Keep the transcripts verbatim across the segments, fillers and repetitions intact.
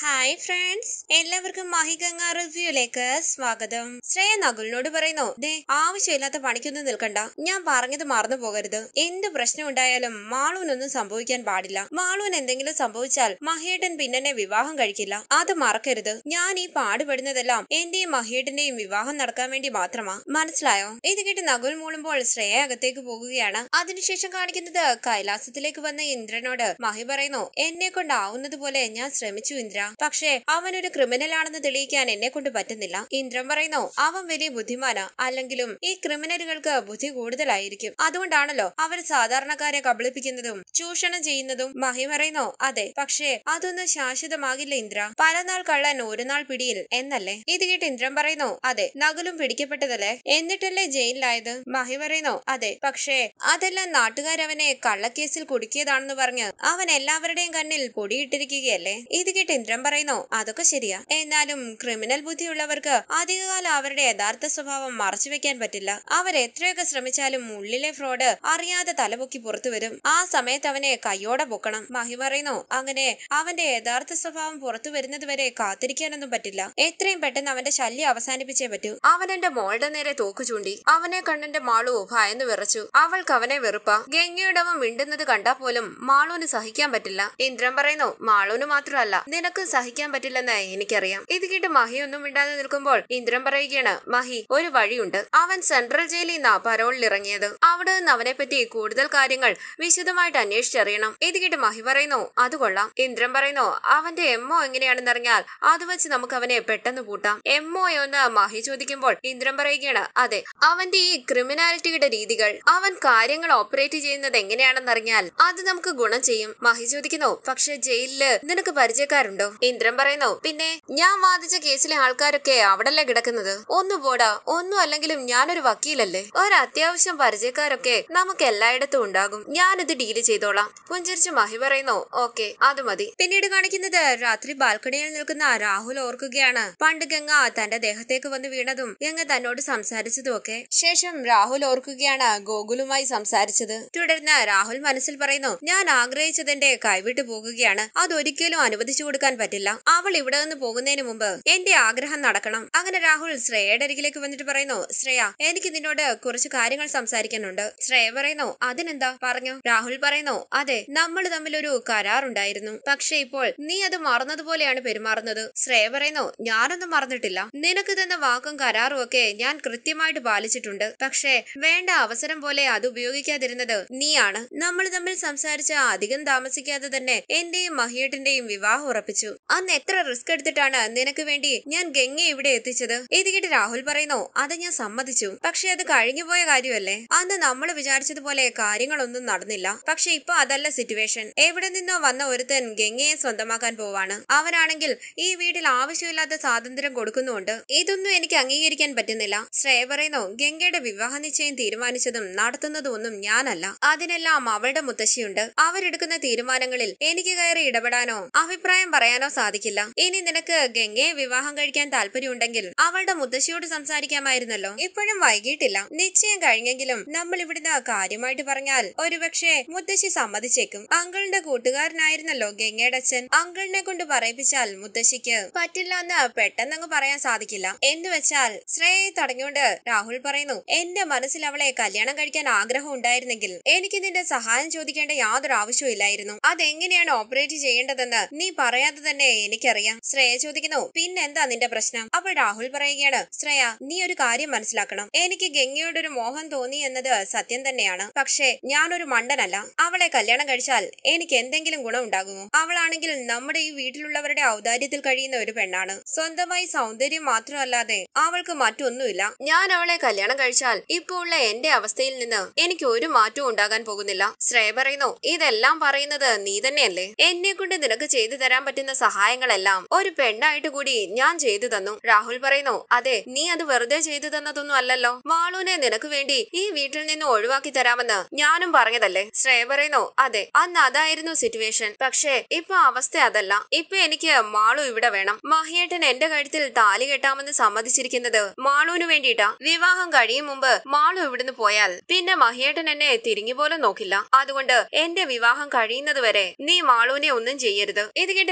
Hi friends, എല്ലാവർക്കും മഹിഗംഗ റിവ്യൂയിലേക്ക് സ്വാഗതം. ശ്രേയ നകുലിനോട് പറയുന്നു, ദേ ആവശ്യമില്ലാത്ത പണിക്കൊന്നും നിൽക്കണ്ട, ഞാൻ പറഞ്ഞത് മറന്നു പോകരുത്. എന്ത് പ്രശ്നം ഉണ്ടായാലും മാളൂനൊന്നും സംഭവിക്കാൻ പാടില്ല. മാളൂന് എന്തെങ്കിലും സംഭവിച്ചാൽ മഹിയേട്ടൻ പിന്നെ വിവാഹം കഴിക്കില്ല, അത് മറക്കരുത്. ഞാൻ ഈ പാടുപെടുന്നതെല്ലാം എന്റെയും മഹിയേട്ടന്റെയും വിവാഹം നടക്കാൻ വേണ്ടി മാത്രമാ, മനസ്സിലായോ? ഇത് കേട്ട് നകുൽ മൂളുമ്പോൾ ശ്രേയ അകത്തേക്ക് പോകുകയാണ്. അതിനുശേഷം കാണിക്കുന്നത് കൈലാസത്തിലേക്ക് വന്ന ഇന്ദ്രനോട് മഹി പറയുന്നു, എന്നെ കൊണ്ടാവുന്നത് പോലെ ഞാൻ ശ്രമിച്ചു ഇന്ദ്ര, പക്ഷേ അവനൊരു ക്രിമിനൽ ആണെന്ന് തെളിയിക്കാൻ എന്നെ കൊണ്ട് പറ്റുന്നില്ല. ഇന്ദ്രൻ പറയുന്നു, അവൻ വലിയ ബുദ്ധിമാനാ, അല്ലെങ്കിലും ഈ ക്രിമിനലുകൾക്ക് ബുദ്ധി കൂടുതലായിരിക്കും, അതുകൊണ്ടാണല്ലോ അവർ സാധാരണക്കാരെ കബളിപ്പിക്കുന്നതും ചൂഷണം ചെയ്യുന്നതും. മഹി പറയുന്നു, അതെ, പക്ഷേ അതൊന്നും ശാശ്വതമാകില്ല ഇന്ദ്ര, പല നാൾ കള്ളൻ ഒരു നാൾ പിടിയിൽ എന്നല്ലേ? ഇത് കേട്ട് ഇന്ദ്രൻ പറയുന്നു, അതെ, നകുലും പിടിക്കപ്പെട്ടതല്ലേ, എന്നിട്ടല്ലേ ജയിലിലായത്? മഹി പറയുന്നു, അതെ, പക്ഷേ അതെല്ലാം നാട്ടുകാരവനെ കള്ളക്കേസിൽ കുടുക്കിയതാണെന്ന് പറഞ്ഞ് അവൻ എല്ലാവരുടെയും കണ്ണിൽ പൊടിയിട്ടിരിക്കുകയല്ലേ? ഇത് കേട്ട് ഇന്ദ്രൻ പറയുന്നു, അതൊക്കെ ശരിയാ, എന്നാലും ക്രിമിനൽ ബുദ്ധിയുള്ളവർക്ക് അധികകാലം അവരുടെ യഥാർത്ഥ സ്വഭാവം മറച്ചു വെക്കാൻ പറ്റില്ല. അവർ എത്രയൊക്കെ ശ്രമിച്ചാലും ഉള്ളിലെ ഫ്രോഡ് അറിയാതെ തലപൊക്കി പുറത്തു വരും. ആ സമയത്ത് അവനെ കയ്യോടെ പൊക്കണം. മഹി പറയുന്നു, അങ്ങനെ അവന്റെ യഥാർത്ഥ സ്വഭാവം പുറത്തു വരുന്നത് വരെ കാത്തിരിക്കാനൊന്നും പറ്റില്ല. എത്രയും പെട്ടെന്ന് അവന്റെ ശല്യം അവസാനിപ്പിച്ചേ പറ്റൂ. അവൻ എന്റെ മോളുടെ നേരെ തോക്കു ചൂണ്ടി. അവനെ കണ്ണെന്റെ മാളു ഭയന്ന് വിറച്ചു. അവൾക്ക് അവനെ വെറുപ്പ. ഗംഗയുടവൻ മിണ്ടുന്നത് കണ്ടാ പോലും മാളൂന് സഹിക്കാൻ പറ്റില്ല. ഇന്ദ്രൻ പറയുന്നു, മാളൂന് മാത്രമല്ല, നിനക്ക് സഹിക്കാൻ പറ്റില്ലെന്ന് എനിക്കറിയാം. ഇത് കേട്ട് മഹി ഒന്നും മിണ്ടാതെ നിൽക്കുമ്പോൾ ഇന്ദ്രൻ പറയുകയാണ്, മഹി, ഒരു വഴിയുണ്ട്. അവൻ സെൻട്രൽ ജയിലിൽ നിന്നാ പരോളിൽ ഇറങ്ങിയത്. അവിടെ നിന്ന് അവനെ പറ്റി കൂടുതൽ കാര്യങ്ങൾ വിശദമായിട്ട് അന്വേഷിച്ചറിയണം. ഇത് കേട്ട് മഹി പറയുന്നു, അത് കൊള്ളാം. ഇന്ദ്രൻ പറയുന്നു, അവന്റെ എമ്മോ എങ്ങനെയാണെന്നറിഞ്ഞാൽ അത് വെച്ച് നമുക്ക് അവനെ പെട്ടെന്ന് പൂട്ടാം. എമ്മോയോന്ന് മഹി ചോദിക്കുമ്പോൾ ഇന്ദ്രൻ പറയുകയാണ്, അതെ, അവന്റെ ഈ ക്രിമിനാലിറ്റിയുടെ രീതികൾ, അവൻ കാര്യങ്ങൾ ഓപ്പറേറ്റ് ചെയ്യുന്നത് എങ്ങനെയാണെന്നറിഞ്ഞാൽ അത് നമുക്ക് ഗുണം ചെയ്യും. മഹി ചോദിക്കുന്നു, പക്ഷെ ജയിലില് നിനക്ക് പരിചയക്കാരുണ്ടോ? ഇന്ദ്രൻ പറയുന്നു, പിന്നെ ഞാൻ വാദിച്ച കേസിലെ ആൾക്കാരൊക്കെ അവിടല്ലേ കിടക്കുന്നത്. ഒന്നു പോടാ, ഒന്നും അല്ലെങ്കിലും ഞാനൊരു വക്കീലല്ലേ, ഒരു അത്യാവശ്യം പരിചയക്കാരൊക്കെ നമുക്ക് എല്ലായിടത്തും ഉണ്ടാകും. ഞാനിത് ഡീല് ചെയ്തോളാം. പുഞ്ചിരിച്ച് മഹി പറയുന്നു, ഓക്കെ, അത് മതി. പിന്നീട് കാണിക്കുന്നത് രാത്രി ബാൽക്കണിയിൽ നിൽക്കുന്ന രാഹുൽ ഓർക്കുകയാണ് പണ്ട് ഗംഗ തന്റെ ദേഹത്തേക്ക് വന്ന് വീണതും ഗംഗ തന്നോട് സംസാരിച്ചതും ഒക്കെ. ശേഷം രാഹുൽ ഓർക്കുകയാണ് ഗോകുലുമായി സംസാരിച്ചത്. തുടർന്ന് രാഹുൽ മനസ്സിൽ പറയുന്നു, ഞാൻ ആഗ്രഹിച്ചതെന്റെ കൈവിട്ടു പോകുകയാണ്, അതൊരിക്കലും അനുവദിച്ചു കൊടുക്കാൻ പറ്റില്ല. അവൾ ഇവിടെ നിന്ന് പോകുന്നതിന് മുമ്പ് എന്റെ ആഗ്രഹം നടക്കണം. അങ്ങനെ രാഹുൽ ശ്രേയയുടെ അരികിലേക്ക് വന്നിട്ട് പറയുന്നു, ശ്രേയ, എനിക്ക് നിന്നോട് കുറച്ച് കാര്യങ്ങൾ സംസാരിക്കാനുണ്ട്. ശ്രേയ പറയുന്നു, അതിനെന്താ, പറഞ്ഞു. രാഹുൽ പറയുന്നു, അതെ, നമ്മൾ തമ്മിൽ ഒരു കരാറുണ്ടായിരുന്നു, പക്ഷെ ഇപ്പോൾ നീ അത് മറന്നതുപോലെയാണ് പെരുമാറുന്നത്. ശ്രേയ പറയുന്നു, ഞാനൊന്നും മറന്നിട്ടില്ല. നിനക്ക് തന്ന വാക്കും കരാറും ഒക്കെ ഞാൻ കൃത്യമായിട്ട് പാലിച്ചിട്ടുണ്ട്. പക്ഷേ വേണ്ട അവസരം പോലെ അത് ഉപയോഗിക്കാതിരുന്നത് നീയാണ്. നമ്മൾ തമ്മിൽ സംസാരിച്ച അധികം താമസിക്കാതെ തന്നെ എന്റെയും മഹിയേട്ടന്റെയും വിവാഹം ഉറപ്പിച്ചു. അന്ന് എത്ര റിസ്ക് എടുത്തിട്ടാണ് നിനക്ക് വേണ്ടി ഞാൻ ഗംഗയെ ഇവിടെ എത്തിച്ചത്. ഇത് കേട്ട് രാഹുൽ പറയുന്നു, അത് ഞാൻ സമ്മതിച്ചു, പക്ഷെ അത് കഴിഞ്ഞുപോയ കാര്യമല്ലേ. അന്ന് നമ്മൾ വിചാരിച്ചതുപോലെ കാര്യങ്ങളൊന്നും നടന്നില്ല. പക്ഷെ ഇപ്പൊ അതല്ല സിറ്റുവേഷൻ. എവിടെ നിന്നോ വന്ന ഒരുത്തൻ ഗംഗയെ സ്വന്തമാക്കാൻ പോവാണ്. അവനാണെങ്കിൽ ഈ വീട്ടിൽ ആവശ്യമില്ലാത്ത സ്വാതന്ത്ര്യം കൊടുക്കുന്നുണ്ട്. ഇതൊന്നും എനിക്ക് അംഗീകരിക്കാൻ പറ്റുന്നില്ല. ശ്രേയ പറയുന്നു, ഗംഗയുടെ വിവാഹ നിശ്ചയം തീരുമാനിച്ചതും നടത്തുന്നതും ഒന്നും ഞാനല്ല. അതിനെല്ലാം അവളുടെ മുത്തശ്ശിയുണ്ട്. അവരെടുക്കുന്ന തീരുമാനങ്ങളിൽ എനിക്ക് കയറി ഇടപെടാനോ അഭിപ്രായം പറയാനോ സാധിക്കില്ല. ഇനി നിനക്ക് ഗംഗയെ വിവാഹം കഴിക്കാൻ താല്പര്യമുണ്ടെങ്കിൽ അവളുടെ മുത്തശ്ശിയോട് സംസാരിക്കാമായിരുന്നല്ലോ. ഇപ്പോഴും വൈകിട്ടില്ല. നിശ്ചയം കഴിഞ്ഞെങ്കിലും നമ്മൾ ഇവിടുന്ന് കാര്യമായിട്ട് പറഞ്ഞാൽ ഒരുപക്ഷെ മുത്തശ്ശി സമ്മതിച്ചേക്കും. അങ്കിളിന്റെ കൂട്ടുകാരനായിരുന്നല്ലോ ഗംഗയുടെ അച്ഛൻ. അങ്കിളിനെ കൊണ്ട് പറയിപ്പിച്ചാൽ മുത്തശ്ശിക്ക് പറ്റില്ല എന്ന് പെട്ടെന്നങ്ങ് പറയാൻ സാധിക്കില്ല. എന്ന് വെച്ചാൽ ശ്രേയയെ തടഞ്ഞുകൊണ്ട് രാഹുൽ പറയുന്നു, എന്റെ മനസ്സിൽ അവളെ കല്യാണം കഴിക്കാൻ ആഗ്രഹം ഉണ്ടായിരുന്നെങ്കിൽ എനിക്ക് നിന്റെ സഹായം ചോദിക്കേണ്ട യാതൊരു ആവശ്യവും ഇല്ലായിരുന്നു. അതെങ്ങനെയാണ് ഓപ്പറേറ്റ് ചെയ്യേണ്ടതെന്ന് നീ പറയാതെ തന്നെ എനിക്കറിയാം. ശ്രേയ ചോദിക്കുന്നു, പിന്നെന്താ നിന്റെ പ്രശ്നം? അപ്പോൾ രാഹുൽ പറയുകയാണ്, ശ്രേയ, നീ ഒരു കാര്യം മനസ്സിലാക്കണം. എനിക്ക് ഗംഗയോടൊരു മോഹം തോന്നി എന്നത് സത്യം തന്നെയാണ്. പക്ഷേ ഞാനൊരു മണ്ടനല്ല. അവളെ കല്യാണം കഴിച്ചാൽ എനിക്ക് എന്തെങ്കിലും ഗുണം ഉണ്ടാകുമോ? അവളാണെങ്കിൽ നമ്മുടെ ഈ വീട്ടിലുള്ളവരുടെ ഔദാര്യത്തിൽ കഴിയുന്ന ഒരു പെണ്ണാണ്. സ്വന്തമായി സൗന്ദര്യം മാത്രമല്ലാതെ അവൾക്ക് മറ്റൊന്നുമില്ല. ഞാൻ അവളെ കല്യാണം കഴിച്ചാൽ ഇപ്പോൾ ഉള്ള എന്റെ അവസ്ഥയിൽ നിന്ന് എനിക്ക് ഒരു മാറ്റവും ഉണ്ടാകാൻ പോകുന്നില്ല. ശ്രേയ പറയുന്നു, ഇതെല്ലാം പറയുന്നത് നീ തന്നെയല്ലേ? എന്നെ കൊണ്ട് നിനക്ക് ചെയ്തു തരാൻ പറ്റുന്ന സഹായങ്ങളെല്ലാം ഒരു പെണ്ണായിട്ട് കൂടി ഞാൻ ചെയ്തു തന്നു. രാഹുൽ പറയുന്നു, അതെ, നീ അത് വെറുതെ ചെയ്തു തന്നതൊന്നും അല്ലല്ലോ. മാളൂനെ നിനക്ക് വേണ്ടി ഈ വീട്ടിൽ നിന്ന് ഒഴിവാക്കി തരാമെന്ന് ഞാനും പറഞ്ഞതല്ലേ? ശ്രേയ പറയുന്നു, അതെ, അന്ന് അതായിരുന്നു സിറ്റുവേഷൻ. പക്ഷേ ഇപ്പൊ അവസ്ഥ അതല്ല. ഇപ്പൊ എനിക്ക് മാളു ഇവിടെ വേണം. മഹിയേട്ടൻ എന്റെ കഴുത്തിൽ താലി കെട്ടാമെന്ന് സമ്മതിച്ചിരിക്കുന്നത് മാളൂന് വേണ്ടിയിട്ടാ. വിവാഹം കഴിയും മുമ്പ് മാളു ഇവിടുന്ന് പോയാൽ പിന്നെ മഹിയേട്ടൻ എന്നെ തിരിഞ്ഞു പോലും നോക്കില്ല. അതുകൊണ്ട് എന്റെ വിവാഹം കഴിയുന്നത് വരെ നീ മാളൂനെ ഒന്നും ചെയ്യരുത്. ഇത് കേട്ട് രാഹുൽ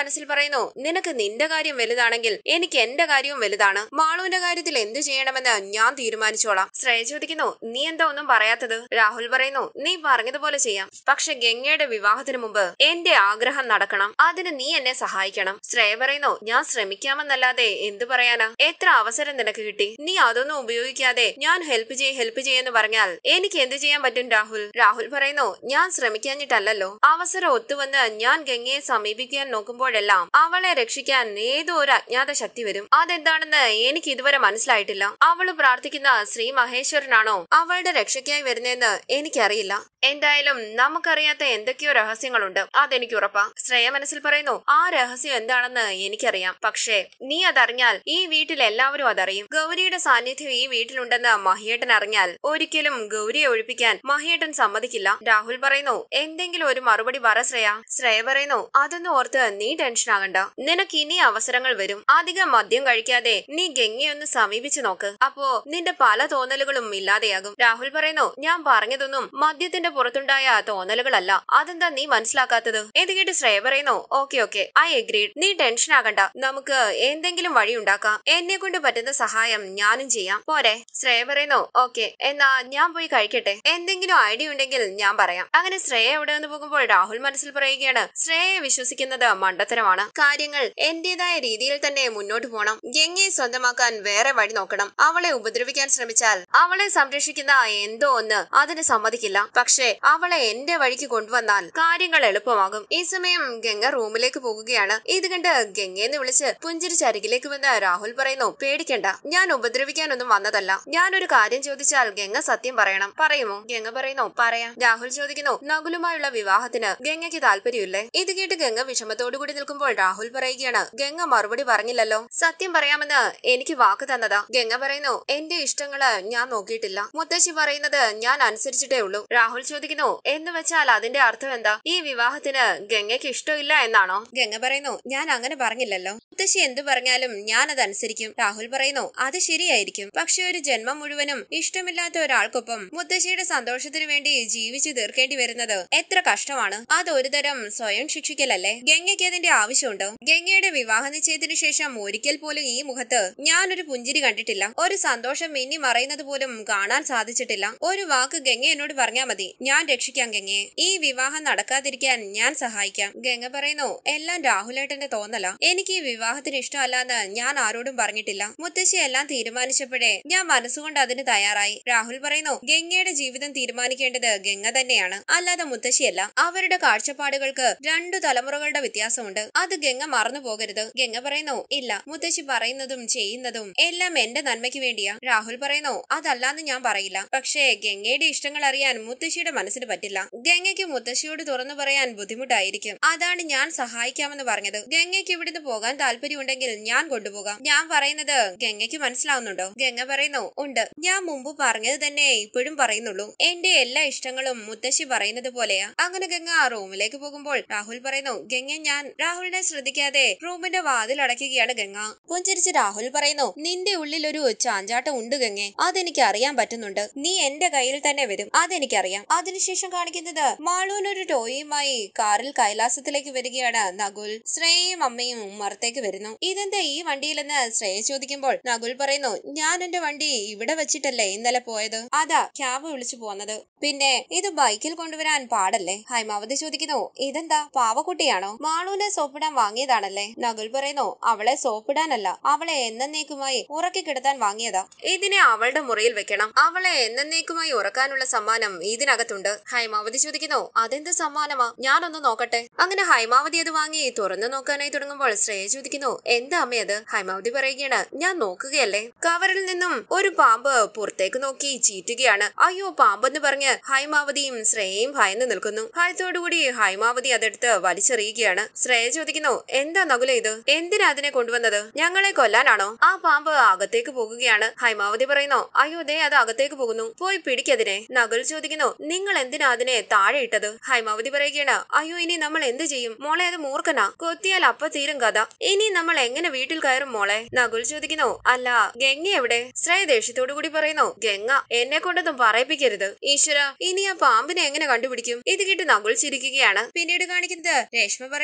മനസ്സിൽ പറയുന്നു, നിനക്ക് നിന്റെ കാര്യം വലുതാണെങ്കിൽ എനിക്ക് എന്റെ കാര്യവും വലുതാണ്. മാളുവിന്റെ കാര്യത്തിൽ എന്തു ചെയ്യണമെന്ന് ഞാൻ തീരുമാനിച്ചോളാം. ശ്രേയ ചോദിക്കുന്നു, നീ എന്താ ഒന്നും പറയാത്തത്? രാഹുൽ പറയുന്നു, നീ പറഞ്ഞതുപോലെ ചെയ്യാം. പക്ഷെ ഗംഗയുടെ വിവാഹത്തിന് മുമ്പ് എന്റെ ആഗ്രഹം നടക്കണം. അതിന് നീ എന്നെ സഹായിക്കണം. ശ്രേയ പറയുന്നു, ഞാൻ ശ്രമിക്കാമെന്നല്ലാതെ എന്തു പറയാനാ? എത്ര അവസരം നിനക്ക് കിട്ടി? നീ അതൊന്നും ഉപയോഗിക്കാതെ ഞാൻ ഹെൽപ്പ് ചെയ്യ് ഹെൽപ്പ് ചെയ്യെന്ന് പറഞ്ഞാൽ എനിക്ക് എന്ത് ചെയ്യാൻ പറ്റും രാഹുൽ? രാഹുൽ പറയുന്നു, ഞാൻ ശ്രമിക്കാഞ്ഞിട്ടല്ലോ. അവസരം ഒത്തുവന്ന് ഞാൻ ഗംഗയെ സമീപിക്കാൻ നോക്കുമ്പോഴെല്ലാം അവളെ രക്ഷിക്കാൻ ഏതോ ഒരു അജ്ഞാത ശക്തി വരും. അതെന്താണെന്ന് എനിക്ക് ഇതുവരെ മനസ്സിലായിട്ടില്ല. അവള് പ്രാർത്ഥിക്കുന്ന ശ്രീ മഹേശ്വരനാണോ അവളുടെ രക്ഷയ്ക്കായി വരുന്നതെന്ന് എനിക്കറിയില്ല. എന്തായാലും നമുക്കറിയാത്ത എന്തൊക്കെയോ രഹസ്യങ്ങളുണ്ട്, അതെനിക്ക് ഉറപ്പാ. ശ്രേയ മനസ്സിൽ പറയുന്നു, ആ രഹസ്യം എന്താണെന്ന് എനിക്കറിയാം. പക്ഷേ നീ അതറിഞ്ഞാൽ ഈ വീട്ടിൽ എല്ലാവരും അതറിയും. ഗൗരിയുടെ സാന്നിധ്യം ഈ വീട്ടിലുണ്ടെന്ന് മഹിയേട്ടൻ അറിഞ്ഞാൽ ഒരിക്കലും ഗൗരിയെ ഒഴിപ്പിക്കാൻ മഹിയേട്ടൻ സമ്മതിക്കില്ല. രാഹുൽ പറയുന്നു, എന്തെങ്കിലും ഒരു മറുപടി പറ ശ്രേയ. ശ്രേയ പറയുന്നു, അതൊന്നും ഓർത്ത് നീ ടെൻഷൻ ആകണ്ട. നിനക്ക് ഇനി അവസരങ്ങൾ വരും. അധികം മദ്യം കഴിക്കാതെ നീ ഗംഗയൊന്ന് സമീപിച്ചു നോക്ക്. അപ്പോ നിന്റെ പല തോന്നലുകളും ഇല്ലാതെയാകും. രാഹുൽ പറയുന്നു, ഞാൻ പറഞ്ഞതൊന്നും മദ്യത്തിന്റെ പുറത്തുണ്ടായ തോന്നലുകളല്ല. അതെന്താ നീ മനസ്സിലാക്കാത്തത്? ഇത് കേട്ട് ശ്രേയ പറയുന്നു, ഓക്കെ ഓക്കെ ഐ എഗ്രീഡ്. നീ ടെൻഷൻ ആകണ്ട, നമുക്ക് എന്തെങ്കിലും വഴി ഉണ്ടാക്കാം. എന്നെ കൊണ്ട് പറ്റുന്ന സഹായം ഞാനും ചെയ്യാം, പോരെ? ശ്രേയ പറയുന്നു, ഓക്കെ എന്നാ ഞാൻ പോയി കഴിക്കട്ടെ. എന്തെങ്കിലും ഐഡിയ ഉണ്ടെങ്കിൽ ഞാൻ പറയാം. അങ്ങനെ ശ്രേയ എവിടെ നിന്ന് പോകുമ്പോൾ രാഹുൽ മനസ്സിൽ പറയുകയാണ്, ശ്രേയയെ വിശ്വസിക്കുന്നത് മണ്ടത്തരമാണ്. കാര്യങ്ങൾ എന്റേതായ രീതിയിൽ തന്നെ മുന്നോട്ട് പോകണം. ഗംഗയെ സ്വന്തമാക്കാൻ വേറെ വഴി നോക്കണം. അവളെ ഉപദ്രവിക്കാൻ ശ്രമിച്ചാൽ അവളെ സംരക്ഷിക്കുന്ന എന്തോ ഒന്ന് അതിന് സമ്മതിക്കില്ല. പക്ഷേ അവളെ എന്റെ വഴിക്ക് കൊണ്ടുവന്നാൽ കാര്യങ്ങൾ എളുപ്പമാകും. ഈ സമയം ഗംഗ റൂമിലേക്ക് പോകുകയാണ്. ഇത് കണ്ട് ഗംഗയെന്ന് വിളിച്ച് പുഞ്ചിരിച്ചരികിലേക്ക് വന്ന് രാഹുൽ പറയുന്നു, പേടിക്കണ്ട, ഞാൻ ഉപദ്രവിക്കാനൊന്നും വന്നതല്ല. ഞാനൊരു കാര്യം ചോദിച്ചാൽ ഗംഗ സത്യം പറയണം. പറയുമോ? ഗംഗ പറയുന്നു, പറയാം. രാഹുൽ ചോദിക്കുന്നു, നകുലുമായുള്ള വിവാഹത്തിന് ഗംഗയ്ക്ക് താല്പര്യമില്ലേ? ഇത് കേട്ട് ഗംഗ വിഷമത്തോടു കൂടി നിൽക്കുമ്പോൾ രാഹുൽ പറയുകയാണ്, ഗംഗ മറുപടി പറഞ്ഞില്ലല്ലോ. സത്യം പറയാമെന്ന് എനിക്ക് വാക്ക് തന്നതാ. ഗംഗ പറയുന്നു, എന്റെ ഇഷ്ടങ്ങള് ഞാൻ നോക്കിയിട്ടില്ല. മുത്തശ്ശി പറയുന്നത് ഞാൻ അനുസരിച്ചിട്ടേ ഉള്ളൂ. രാഹുൽ ചോദിക്കുന്നു, എന്ന് വെച്ചാൽ അതിന്റെ അർത്ഥം എന്താ? ഈ വിവാഹത്തിന് ഗംഗയ്ക്ക് ഇഷ്ടമില്ല എന്നാണോ? ഗംഗ പറയുന്നു, ഞാൻ അങ്ങനെ പറഞ്ഞില്ലല്ലോ. മുത്തശ്ശി എന്തു പറഞ്ഞാലും ഞാൻ അതനുസരിക്കും. രാഹുൽ പറയുന്നു, അത് ശരിയായിരിക്കും. പക്ഷെ ഒരു ജന്മം മുഴുവനും ഇഷ്ടമില്ലാത്ത ഒരാൾക്കൊപ്പം മുത്തശ്ശിയുടെ സന്തോഷത്തിന് വേണ്ടി ജീവിച്ചു തീർക്കേണ്ടി വരുന്നത് എത്ര കഷ്ടമാണ്. അത് ഒരു തരം സ്വയം ശിക്ഷിക്കലല്ലേ? ഗംഗയ്ക്ക് അതിന്റെ ആവശ്യമുണ്ടോ? ഗംഗയുടെ വിവാഹ നിശ്ചയത്തിന് ശേഷം ഒരിക്കൽ പോലും ഈ മുഖത്ത് ഞാനൊരു പുഞ്ചിരി കണ്ടിട്ടില്ല. ഒരു സന്തോഷം മിന്നി മറയുന്നത് പോലും കാണാൻ സാധിച്ചിട്ടില്ല. ഒരു വാക്ക് ഗംഗ എന്നോട് പറഞ്ഞാൽ മതി, ഞാൻ രക്ഷിക്കാം ഗംഗയെ. ഈ വിവാഹം നടക്കാതിരിക്കാൻ ഞാൻ സഹായിക്കാം. ഗംഗ പറയുന്നു, എല്ലാം രാഹുലേട്ടന്റെ തോന്നല. എനിക്ക് ഈ വിവാഹത്തിന് ഇഷ്ടമല്ലാന്ന് ഞാൻ ആരോടും പറഞ്ഞിട്ടില്ല. മുത്തശ്ശി എല്ലാം തീരുമാനിച്ചപ്പോഴേ ഞാൻ മനസ്സുകൊണ്ട് അതിന് തയ്യാറായി. രാഹുൽ പറയുന്നു, ഗംഗയുടെ ജീവിതം തീരുമാനിക്കേണ്ടത് ഗംഗ തന്നെയാണ്, അല്ലാതെ മുത്തശ്ശിയല്ല. അവരുടെ കാഴ്ചപ്പാടുകൾക്ക് രണ്ടു തലമുറകളുടെ വ്യത്യാസമുണ്ട്. അത് ഗംഗ മറന്നു പോകരുത്. ഗംഗ പറയുന്നു, ഇല്ല, മുത്തശ്ശി പറയുന്നതും ചെയ്യുന്നതും എല്ലാം എന്റെ നന്മയ്ക്ക് വേണ്ടിയാ. രാഹുൽ പറയുന്നു, അതല്ലാന്ന് ഞാൻ പറയില്ല. പക്ഷേ ഗംഗയുടെ ഇഷ്ടങ്ങൾ അറിയാൻ മുത്തശ്ശിയുടെ മനസ്സിന് പറ്റില്ല. ഗംഗയ്ക്ക് മുത്തശ്ശിയോട് തുറന്നു പറയാൻ ബുദ്ധിമുട്ടായിരിക്കും. അതാണ് ഞാൻ സഹായിക്കാമെന്ന് പറഞ്ഞത്. ഗംഗയ്ക്ക് ഇവിടുന്ന് പോകാൻ താല്പര്യമുണ്ടെങ്കിൽ ഞാൻ കൊണ്ടുപോകാം. ഞാൻ പറയുന്നത് ഗംഗയ്ക്ക് മനസ്സിലാവുന്നുണ്ടോ? ഗംഗ പറയുന്നു, ഉണ്ട്. ഞാൻ മുമ്പ് പറഞ്ഞത് തന്നെ ഇപ്പോഴും പറയുന്നുള്ളൂ. എന്റെ എല്ലാ ഇഷ്ടങ്ങളും മുത്തശ്ശി പറയുന്നത് പോലെയാ. അങ്ങനെ ഗംഗ റൂമിലേക്ക് പോകുമ്പോൾ രാഹുൽ പറയുന്നു, ഗംഗ ഞാൻ. രാഹുലിനെ ശ്രദ്ധിക്കാതെ റൂമിന്റെ വാതിൽ അടയ്ക്കുകയാണ് ഗംഗ. പുഞ്ചിരിച്ച് രാഹുൽ പറയുന്നു, നിന്റെ ഉള്ളിൽ ഒരു ചാഞ്ചാട്ടം ഉണ്ട് ഗംഗെ, അതെനിക്ക് അറിയാൻ പറ്റുന്നുണ്ട്. നീ എന്റെ കയ്യിൽ തന്നെ വരും, അതെനിക്കറിയാം. അതിനുശേഷം കാണിക്കുന്നത് മാളൂനൊരു ടോയുമായി കാറിൽ കൈലാസത്തിലേക്ക് വരികയാണ് നകുൽ. ശ്രേയയും അമ്മയും ഉമ്മറത്തേക്ക് വരുന്നു. ഇതെന്താ ഈ വണ്ടിയിലെന്ന് ശ്രേയ ചോദിക്കുമ്പോൾ നകുൽ പറയുന്നു, ഞാൻ എന്റെ വണ്ടി ഇവിടെ വെച്ചിട്ടല്ലേ ഇന്നലെ പോയത്, അതാ ക്യാബ് വിളിച്ചു പോന്നത്. പിന്നെ ഇത് ബൈക്കിൽ കൊണ്ടുവരാൻ പാടല്ലേ? ഹൈമാവതി ചോദിക്കുന്നു, ഇതെന്താ പാവക്കുട്ടിയാണോ? മാളൂനെ സോപ്പിടാൻ വാങ്ങിയതാണല്ലേ? നകുൽ പറയുന്നു, അവളെ സോപ്പിടാനല്ല, അവളെ എന്നേക്കുമായി ഉറക്കി കിടത്താൻ വാങ്ങിയതാ. ഇതിനെ അവളുടെ മുറിയിൽ വെക്കണം. അവളെ എന്നേക്കുമായി ഉറക്കാനുള്ള സമ്മാനം ഇതിനകത്തുണ്ട്. ഹൈമാവതി ചോദിക്കുന്നു, അതെന്ത് സമ്മാനമാ? ഞാനൊന്ന് നോക്കട്ടെ. അങ്ങനെ ഹൈമാവതി അത് വാങ്ങി തുറന്നു നോക്കാനായി തുടങ്ങുമ്പോൾ ശ്രേയ ചോദിക്കുന്നു, എന്താ അമ്മയത്? ഹൈമാവതി പറയുകയാണ്, ഞാൻ നോക്കുകയല്ലേ. കവറിൽ നിന്നും ഒരു പാമ്പ് പുറത്തേക്ക് നോക്കി ചീറ്റുകയാണ്. അയ്യോ പാമ്പെന്ന് പറഞ്ഞ് ഹൈമാവതിയും ശ്രേയയും ഭയന്ന് നിൽക്കുന്നു. ഭയത്തോടുകൂടി ഹൈമാവതി അതെടുത്ത് വലിച്ചെറിയുകയാണ്. ശ്രേയ ചോദിക്കുന്നു, എന്താ നകുല ഇത്? എന്തിനാ അതിനെ കൊണ്ടുവന്നത്? ഞങ്ങളെ കൊല്ലാനാണോ? ആ പാമ്പ് അകത്തേക്ക് പോകുകയാണ്. ഹൈമാവതി പറയുന്നു, അയ്യോ ദേ അത് അകത്തേക്ക് പോകുന്നു, പോയി പിടിക്കതിനെ. നകുൽ ചോദിക്കുന്നു, നിങ്ങൾ എന്തിനാ അതിനെ താഴെ ഇട്ടത്? ഹൈമാവതി പറയുകയാണ്, അയ്യോ ഇനി നമ്മൾ എന്ത് ചെയ്യും മോളെ? അത് മൂർഖനാ, കൊത്തിയാൽ അപ്പ തീരും കഥ. ഇനി നമ്മൾ എങ്ങനെ വീട്ടിൽ കയറും മോളെ? നകുൽ ചോദിക്കുന്നു, അല്ല ഗംഗ എവിടെ? ശ്രേയ ദേഷ്യത്തോടു കൂടി പറയുന്നു, ഗംഗ എന്നെ കൊണ്ടൊന്നും പറയിപ്പിക്കരുത്. ഈശ്വര, ഇനി ആ പാമ്പിനെ എങ്ങനെ കണ്ടുപിടിക്കും? ഇത് കേട്ട് നകുൽ ചിരിക്കുകയാണ്. പിന്നീട് കാണിക്കുന്നത് രേഷ്മ പറയുന്നു, ഞങ്ങൾ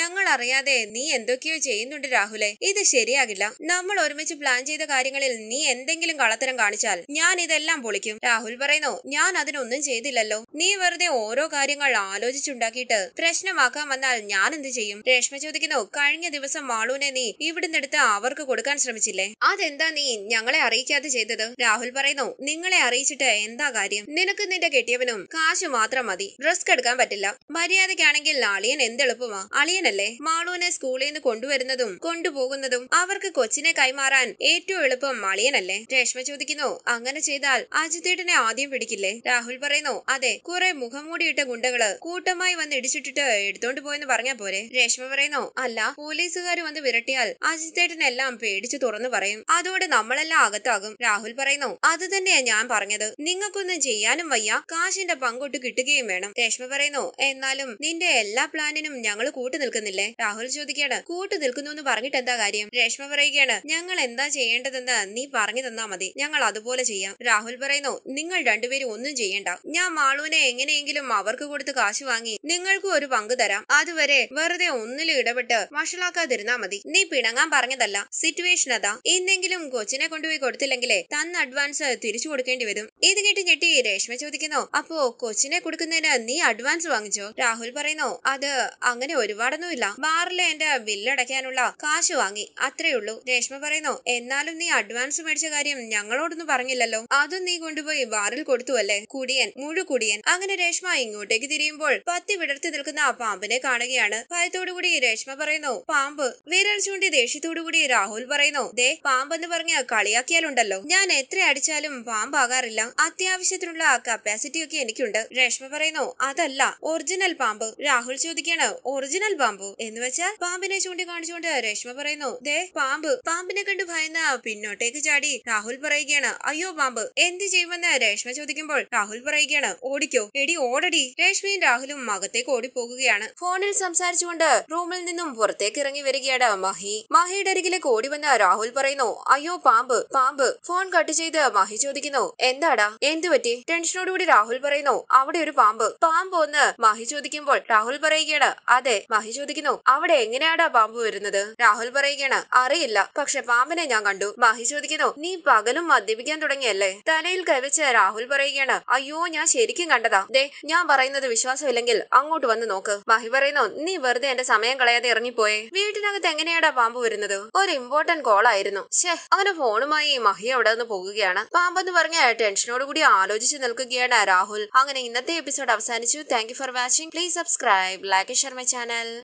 ഞങ്ങൾ അറിയാതെ നീ എന്തൊക്കെയോ ചെയ്യുന്നുണ്ട് രാഹുലെ. ഇത് ശരിയാകില്ല. നമ്മൾ ഒരുമിച്ച് പ്ലാൻ ചെയ്ത കാര്യങ്ങളിൽ നീ എന്തെങ്കിലും കളത്തരം കാണിച്ചാൽ ഞാൻ ഇതെല്ലാം പൊളിക്കും. രാഹുൽ പറയുന്നു, ഞാൻ അതിനൊന്നും ചെയ്തില്ലല്ലോ. നീ വെറുതെ ഓരോ കാര്യങ്ങൾ ആലോചിച്ചുണ്ടാക്കിയിട്ട് പ്രശ്നമാക്കാൻ വന്നാൽ ഞാൻ എന്ത് ചെയ്യും? രേഷ്മ ചോദിക്കുന്നു, കഴിഞ്ഞ ദിവസം മാളൂനെ നീ ഇവിടുന്ന് എടുത്ത് അവർക്ക് കൊടുക്കാൻ ശ്രമിച്ചില്ലേ? അതെന്താ നീ ഞങ്ങളെ അറിയിക്കാതെ ചെയ്തത്? രാഹുൽ പറയുന്നു, നിങ്ങളെ അറിയിച്ചിട്ട് എന്താ കാര്യം? നിനക്ക് നിന്റെ കെട്ടിയവനും കാശ് മാത്രം മതി. റിസ്ക് എടുക്കാൻ പറ്റില്ല. മര്യാദയ്ക്കാണെങ്കിൽ അളിയൻ എന്തെളുപ്പമാ. അളിയനല്ലേ മാളൂനെ സ്കൂളിൽ നിന്ന് കൊണ്ടുവരുന്നതും കൊണ്ടുപോകുന്നതും. അവർക്ക് കൊച്ചിനെ കൈമാറാൻ ഏറ്റവും എളുപ്പം അളിയനല്ലേ? രേഷ്മ ചോദിക്കുന്നു, അങ്ങനെ ചെയ്താൽ അജിത്തേട്ടനെ ആദ്യം പിടിക്കില്ലേ? രാഹുൽ പറയുന്നു, അതെ, കുറെ മുഖംമൂടിയിട്ട ഗുണ്ടകള് കൂട്ടമായി വന്ന് ഇടിച്ചിട്ടിട്ട് എടുത്തോണ്ട് പോയെന്ന് പറഞ്ഞാ പോരെ? രേഷ്മ പറയുന്നു, അല്ല, പോലീസുകാർ വന്ന് വിരട്ടിയാൽ അജിത്തേട്ടനെല്ലാം പേടിച്ചു തുറന്നു പറയും. അതോടെ നമ്മളെല്ലാം അകത്താകും. രാഹുൽ പറയുന്നു, അത് തന്നെയാ ഞാൻ പറഞ്ഞത്. നിങ്ങൾക്കൊന്നും ചെയ്യാനും വയ്യ, കാശിന്റെ പങ്കൊട്ട് കിട്ടുകയും വേണം. രേഷ്മ പറയുന്നു, എന്നാലും നിന്റെ എല്ലാ പ്ലാനിനും ഞങ്ങൾ കൂട്ടു നിൽക്കുന്നില്ലേ? രാഹുൽ ചോദിക്കുകയാണ്, കൂട്ടു നിൽക്കുന്നു എന്ന് പറഞ്ഞിട്ട് എന്താ കാര്യം? രേഷ്മ പറയുകയാണ്, ഞങ്ങൾ എന്താ ചെയ്യേണ്ടതെന്ന് നീ പറഞ്ഞു തന്നാ മതി, ഞങ്ങൾ അതുപോലെ ചെയ്യാം. രാഹുൽ പറയുന്നു, നിങ്ങൾ രണ്ടുപേരും ഒന്നും ചെയ്യണ്ട. ഞാൻ മാളൂനെ എങ്ങനെയെങ്കിലും അവർക്ക് കൊടുത്ത് കാശ് വാങ്ങി നിങ്ങൾക്കും ഒരു പങ്ക് തരാം. അതുവരെ വെറുതെ ഒന്നിലും ഇടപെട്ട് വഷളാക്കാതിരുന്നാ മതി. നീ പിണങ്ങാൻ പറഞ്ഞതല്ല, സിറ്റുവേഷൻ അതാ. ഇന്നെങ്കിലും കൊച്ചിനെ കൊണ്ടുപോയി കൊടുത്തില്ലെങ്കിലേ തന്ന അഡ്വാൻസ് തിരിച്ചു കൊടുക്കേണ്ടി വരും. ഇത് കേട്ട് ഞെട്ടി രേഷ്മ ചോദിക്കുന്നു, അപ്പോ കൊച്ചിനെ കൊടുക്കുന്നതിന് നീ അഡ്വാൻസ് വാങ്ങിച്ചോ? രാഹുൽ പറയുന്നു, അത് അങ്ങനെ ഒരുപാടൊന്നുമില്ല. ബാറിലെ എന്റെ ബില്ലടയ്ക്കാനുള്ള കാശ് വാങ്ങി, അത്രേ ഉള്ളൂ. രേഷ്മ പറയുന്നു, എന്നാലും നീ അഡ്വാൻസ് മേടിച്ച കാര്യം ഞങ്ങളോടൊന്നും പറഞ്ഞില്ലല്ലോ. അതും നീ കൊണ്ടുപോയി ബാറിൽ കൊടുത്തു അല്ലേ? കുടിയൻ, മുഴു കുടിയൻ. അങ്ങനെ രേഷ്മ ഇങ്ങോട്ടേക്ക് തിരിയുമ്പോൾ പത്തി വിടർത്തി നിൽക്കുന്ന ആ പാമ്പിനെ കാണുകയാണ്. ഭയത്തോടുകൂടി രേഷ്മ പറയുന്നു, പാമ്പ്. വിരൽ ചൂണ്ടി ദേഷ്യത്തോടുകൂടി രാഹുൽ പറയുന്നു, ദേ, പാമ്പെന്ന് പറഞ്ഞ് കളിയാക്കിയാലുണ്ടല്ലോ, ഞാൻ എത്ര അടിച്ചാലും പാമ്പാകാറില്ല. അത്യാവശ്യത്തിനുള്ള കപ്പാസിറ്റി ഒക്കെ എനിക്കുണ്ട്. രേഷ്മ പറയുന്നു, അതല്ല, ഒറിജിനൽ പാമ്പ്. രാഹുൽ ചോദിക്കാണ്, ഒറിജിനൽ പാമ്പ് എന്ന് വെച്ചാൽ? പാമ്പിനെ ചൂണ്ടിക്കാണിച്ചുകൊണ്ട് രേഷ്മ പറയുന്നു, ദേ, പാമ്പ്. പാമ്പിനെ കണ്ട് ഭയന്ന പിന്നോട്ടേക്ക് ചാടി രാഹുൽ പറയുകയാണ്, അയ്യോ പാമ്പ്. എന്ത് ചെയ്യുമെന്ന് രേഷ്മ ചോദിക്കുമ്പോൾ രാഹുൽ പറയുകയാണ്, ഓടിക്കോ. എടി ഓടടി. രേഷ്മയും രാഹുലും അകത്തേക്ക് ഓടിപ്പോകുകയാണ്. ഫോണിൽ സംസാരിച്ചുകൊണ്ട് റൂമിൽ നിന്നും പുറത്തേക്ക് ഇറങ്ങി വരികയാണ് മഹി. മഹിയുടെ അരികിലേക്ക് ഓടി വന്ന രാഹുൽ പറയുന്നു, അയ്യോ പാമ്പ്, പാമ്പ്. ഫോൺ കട്ട് ചെയ്ത് മഹി ചോദിക്കുന്നു, എന്താടാ, എന്തു പറ്റി? ടെൻഷനോടുകൂടി രാഹുൽ പറയുന്നു, അവിടെ ഒരു പാമ്പ്. പാമ്പ് ഒന്ന് മഹി ചോദിക്കുമ്പോൾ രാഹുൽ പറയുകയാണ്, അതെ. മഹി ചോദിക്കുന്നു, അവിടെ എങ്ങനെയാടാ പാമ്പ് വരുന്നത്? രാഹുൽ പറയുകയാണ്, അറിയില്ല, പക്ഷെ പാമ്പിനെ ഞാൻ കണ്ടു. മഹി ചോദിക്കുന്നു, നീ പകലും മദ്യപിക്കാൻ തുടങ്ങിയല്ലേ? തലയിൽ കൈവച്ച് രാഹുൽ പറയുകയാണ്, അയ്യോ ഞാൻ ശരിക്കും കണ്ടതാ. ദേ, ഞാൻ പറയുന്നത് വിശ്വാസമില്ലെങ്കിൽ അങ്ങോട്ട് വന്ന് നോക്ക്. മഹി പറയുന്നു, നീ വെറുതെ എന്റെ സമയം കളയാതെ ഇറങ്ങിപ്പോയെ. വീട്ടിനകത്ത് എങ്ങനെയാടാ പാമ്പ് വരുന്നത്? ഒരു ഇമ്പോർട്ടന്റ് കോൾ ആയിരുന്നു. ശേ. അങ്ങനെ ഫോണുമായി മഹി അവിടെ നിന്ന് പോകുകയാണ്. പാമ്പെന്ന് പറഞ്ഞ ടെൻഷനോടുകൂടി ആലോചിച്ച് നിൽക്കുകയാണ് രാഹുൽ. അങ്ങനെ ഇന്നത്തെ എപ്പിസോഡ് അവസാനിച്ചു. Thank you for watching. Please subscribe, like, share my channel.